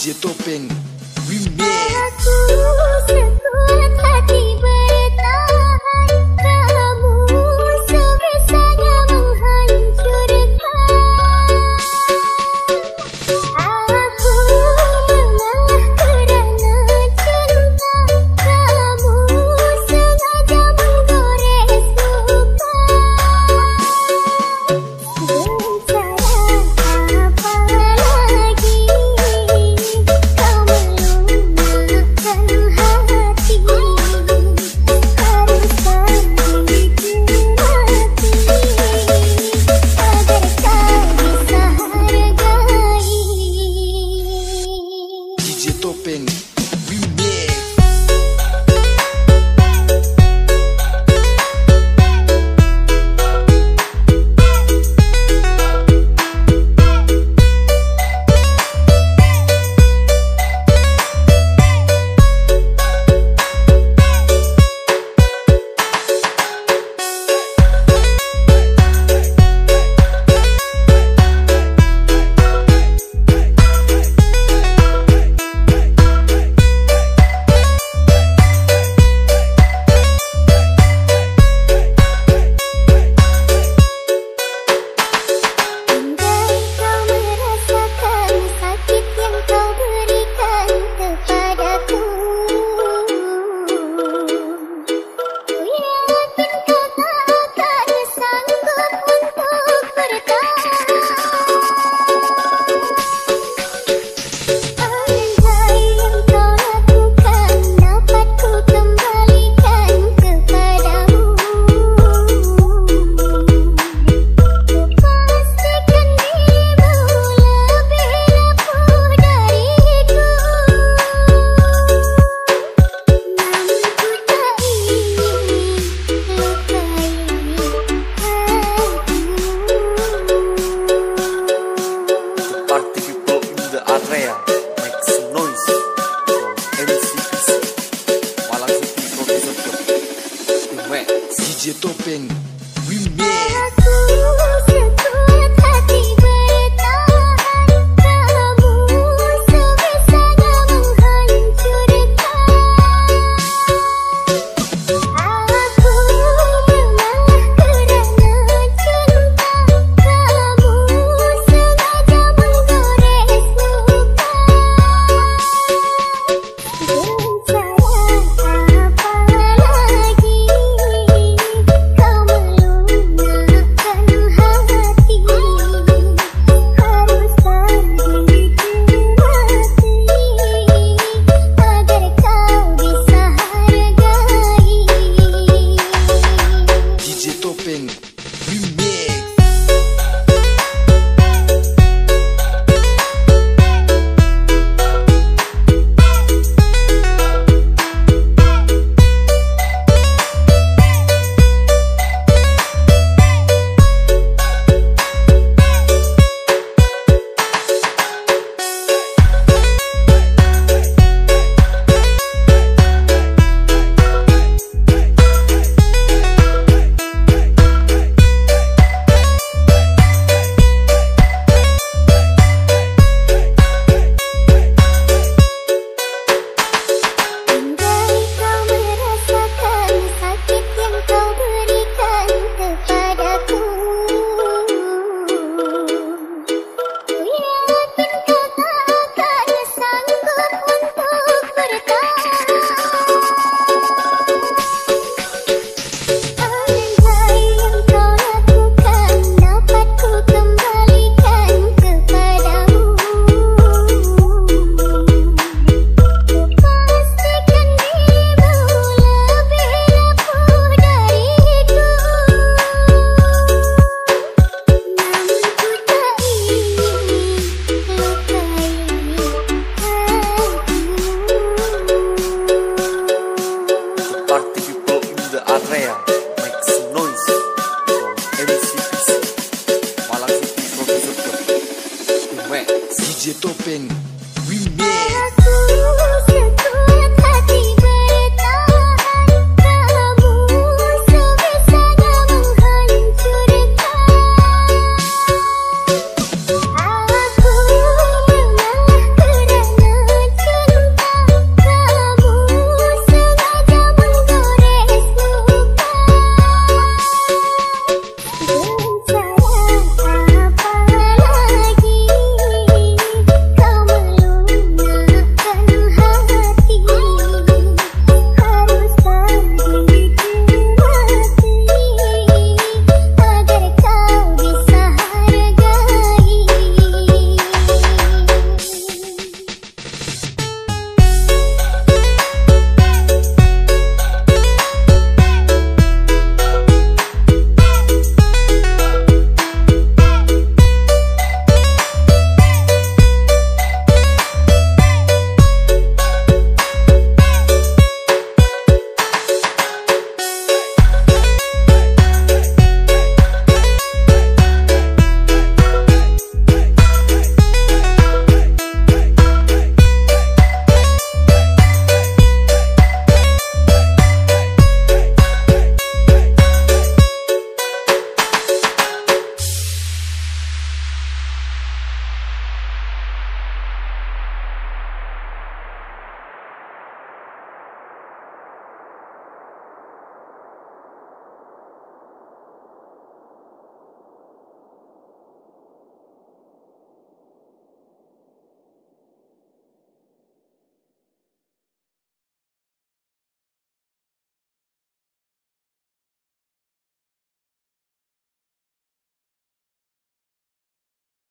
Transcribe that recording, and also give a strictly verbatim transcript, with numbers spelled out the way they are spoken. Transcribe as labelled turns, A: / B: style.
A: J Topeng Remix.
B: Aku sekuat hati bertahan, kamu sebisanya menghancurkan. Aku mengalah kerana cinta, kamu sengaja menggores luka. Bicara apa lagi, kau melunakkan hati. Haruskan diriku mati agar kau bisa hargai.
A: D J Topeng Remix.
B: Andai kau merasakan sakit yang kau berikan kepadaku, ku yakin kau tak akan sanggup untuk bertahan. Andai yang kau lakukan dapat ku kembalikan kepadamu, pastikan dirimu lebih rapuh dariku. Namun ku tak ingin lukai hatimu.
A: Party people in the area.